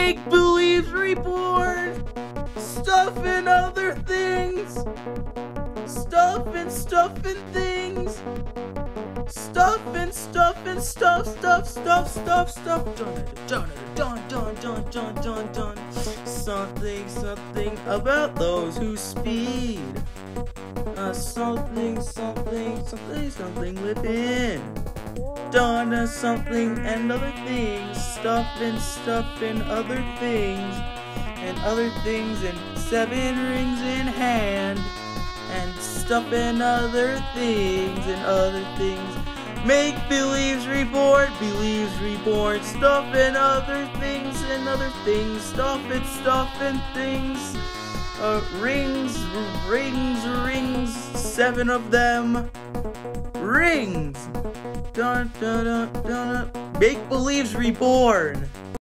Make Believes Reborn! Stuff and other things! Stuff and things! Stuff and stuff. Dun. Something about those who speed. Something within. Done something and other things. Stuff and other things. And other things and 7 rings in hand. And stuff and other things Make Believes Reborn, stuff and other things stuff and things. Rings, 7 of them. Rings. Dun. Make Believes Reborn.